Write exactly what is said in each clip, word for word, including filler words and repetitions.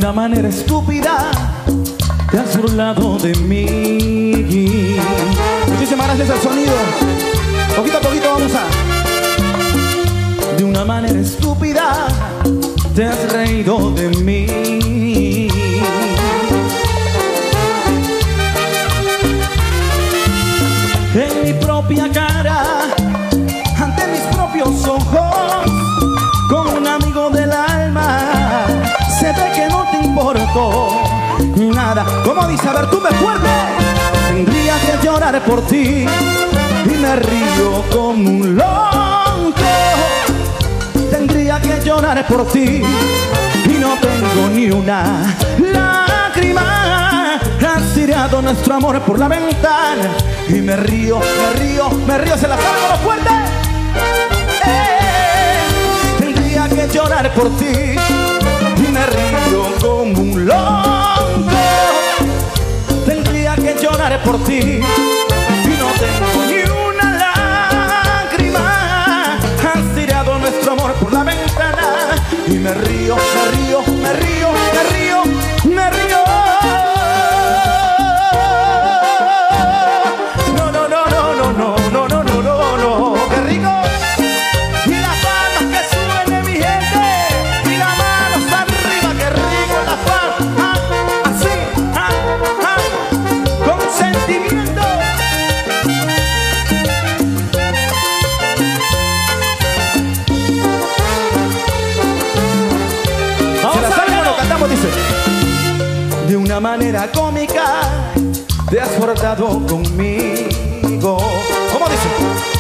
una manera estúpida te has burlado de mí. Muchísimas gracias al sonido. Poquito a poquito vamos a... De una manera estúpida te has reído de mí. En mi propia cara, ante mis propios ojos, con un amigo del alma, se ve que no te importó nada. Como dice, a ver, tú me fuerte. Tendría que llorar por ti y me río como un loco. Tendría que llorar por ti y no tengo ni una lágrima. Has tirado nuestro amor por la ventana y me río, me río, me río. Se la sabe con lo fuerte. Eh, tendría que llorar por ti y me río como un loco. Tendría que llorar por ti y no tengo ni una lágrima. Has tirado nuestro amor por la ventana y me río, me río, me río, me río, me río. No, no, no, no, no, no, no, no, no, no, no. ¡Qué rico! Y las palmas que suene mi gente y las manos arriba, qué rico la palma. Ah, así, ah, ah, con sentimiento. Se la sabe cuando cantamos, dice. De una manera cómica te has portado conmigo. ¿Cómo dice?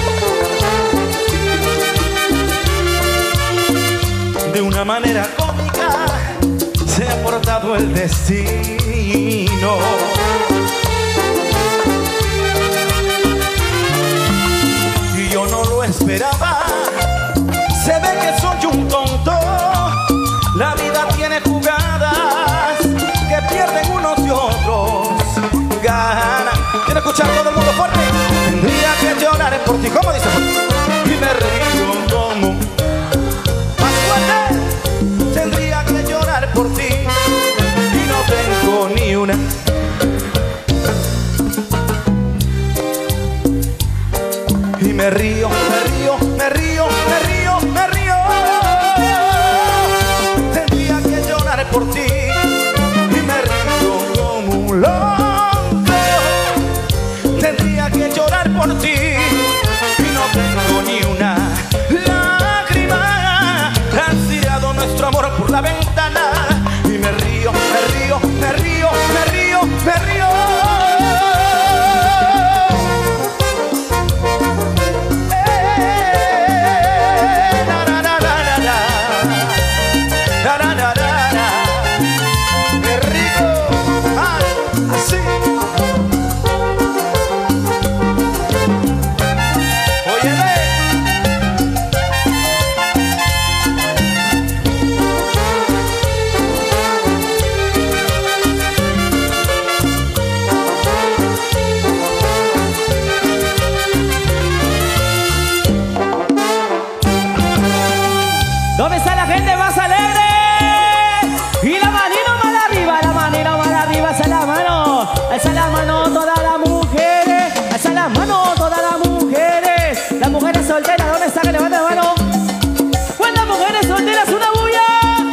De una manera cómica se ha portado el destino. Y yo no lo esperaba. Se ve que soy un tonto. La vida tiene jugadas que pierden unos y otros ganan. Quiero escuchar todo el mundo fuerte. Tendría que llorar por ti. ¿Cómo dice? Y me río como más fuerte. Tendría que llorar por ti y no tengo ni una. Y me río, me río, me río, me río, me río. Tendría que llorar por ti y me río como un loco. Tendría que llorar por ti y no tengo ni una lágrima. Has tirado nuestro amor por la ventana y me río, me río, me río, me río, me río. Eh, na, na, na, na, na, na. Na, na, na, na, na. Qué rico. Ah, así. Óyeme. ¿Dónde está la gente más alegre? Y la manito más arriba, la manito más arriba, esa la mano, esa la mano todas las mujeres, esa la mano todas las mujeres, las mujeres solteras, ¿dónde está? Que levanten la mano. ¿Cuántas mujeres solteras? Una bulla.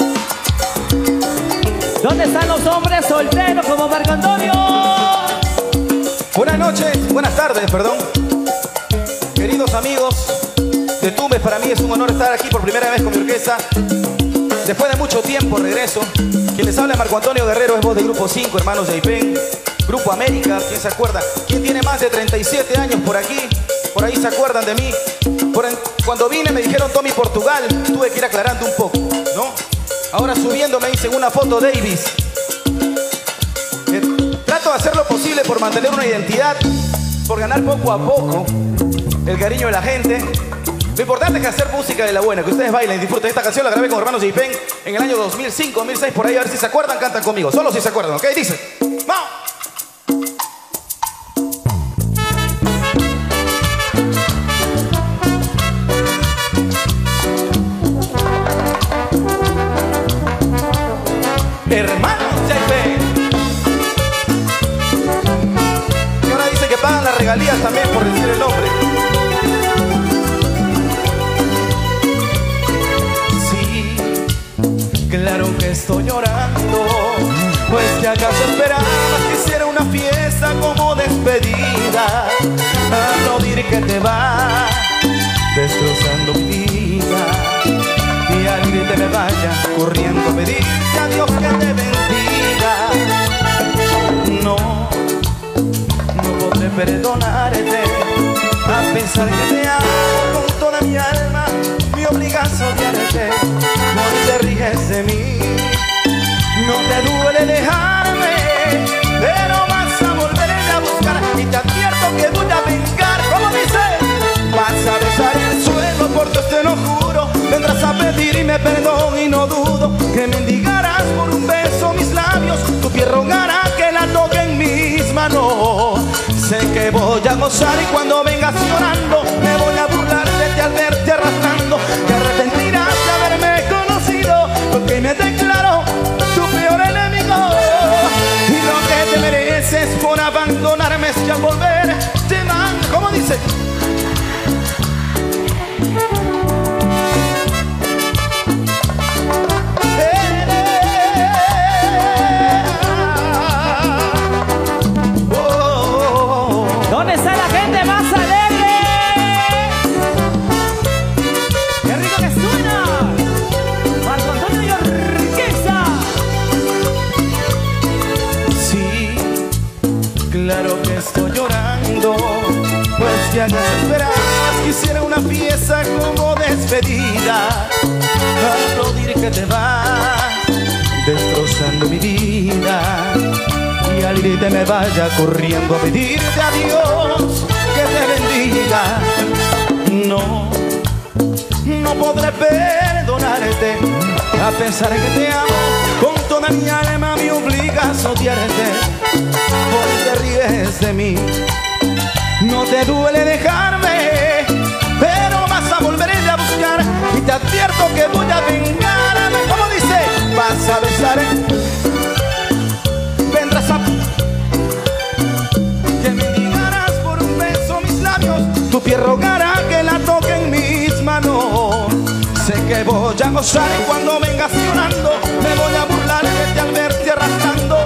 ¿Dónde están los hombres solteros como Marco Antonio? Buenas noches, buenas tardes, perdón. Queridos amigos de Tumbes, para mí es un honor estar aquí por primera vez con mi orquesta. Después de mucho tiempo regreso. Quien les habla es Marco Antonio Guerrero, es voz de Grupo cinco, Hermanos de Aipén, Grupo América, ¿quién se acuerda? ¿Quién tiene más de treinta y siete años por aquí? Por ahí se acuerdan de mí. Por en, cuando vine me dijeron Tommy Portugal, tuve que ir aclarando un poco, ¿no? Ahora subiendo me dicen una foto Davis. Eh, trato de hacer lo posible por mantener una identidad, por ganar poco a poco el cariño de la gente. Lo importante es hacer música de la buena, que ustedes bailen y disfruten. Esta canción la grabé con Hermanos de Aipén en el año dos mil cinco, dos mil seis, por ahí. A ver si se acuerdan, cantan conmigo. Solo si se acuerdan, ¿ok? Dice, ¡vamos! Hermano. regalías también por decir el nombre. Sí, claro que estoy llorando, pues que acaso esperabas que hiciera una fiesta como despedida, aplaudir que te va destrozando mi vida, y al grito me vaya corriendo a pedirte a Dios que te bendiga. No, no podré perdonarte, a pesar que te amo con toda mi alma, me obligas a odiarte. No te ríes de mí, no te duele dejarme, pero vas a volverme a buscar, y te advierto que voy a vengar. ¿Cómo dice? Vas a besar el suelo, por Dios te lo juro, vendrás a pedirme perdón y no dudo que mendigarás por un beso mis labios, tu piel rogará que la toque en mis manos. Sé que voy a gozar y cuando vengas llorando me voy a burlar de ti al verte arrastrando. Te arrepentirás de haberme conocido, porque me declaro tu peor enemigo, y lo que te mereces por abandonarme es que al volver te man. ¿Cómo dice? ¿Dónde está la gente más alegre? ¡Qué rico que suena! Marco Antonio Riqueza. Sí, claro que estoy llorando, pues ya no esperabas que hiciera una fiesta como despedida, aplaudir que te vas destrozando mi vida, y al irte me vaya corriendo a pedirte a Dios que te bendiga. No, no podré perdonarte, a pesar que te amo con toda mi alma, me obligas a odiarte. Hoy te ríes de mí, no te duele dejarme, pero vas a volverme a buscar, y te advierto que voy a vengarme. ¿Cómo dice? Vas a besar, vendrás a que me digarás por un beso mis labios, tu piel rogará que la toque en mis manos. Sé que voy a gozar y cuando vengas llorando me voy a burlar de ti al verte arrastrando.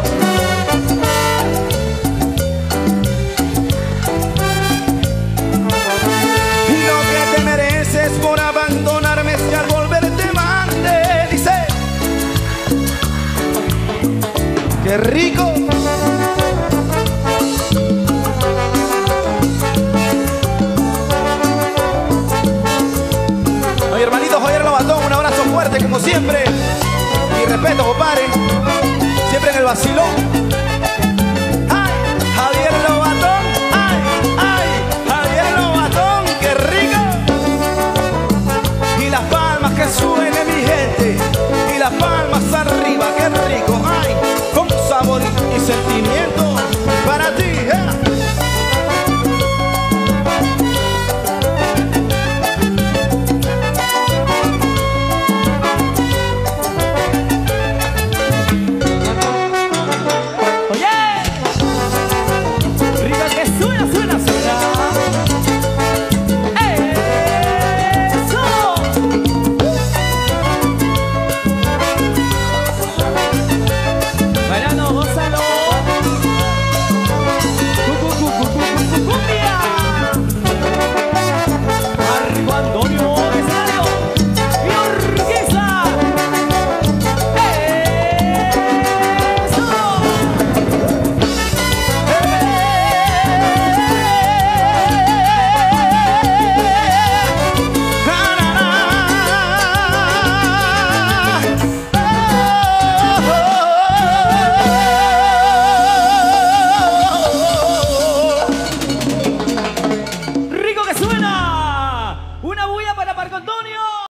Y lo que te mereces por abandonarme es que al volver te mande. Dice, ¡qué rico! Oye, hermanito Joyer Lobatón, un abrazo fuerte como siempre. Y respeto, compadre. Siempre en el vacilón.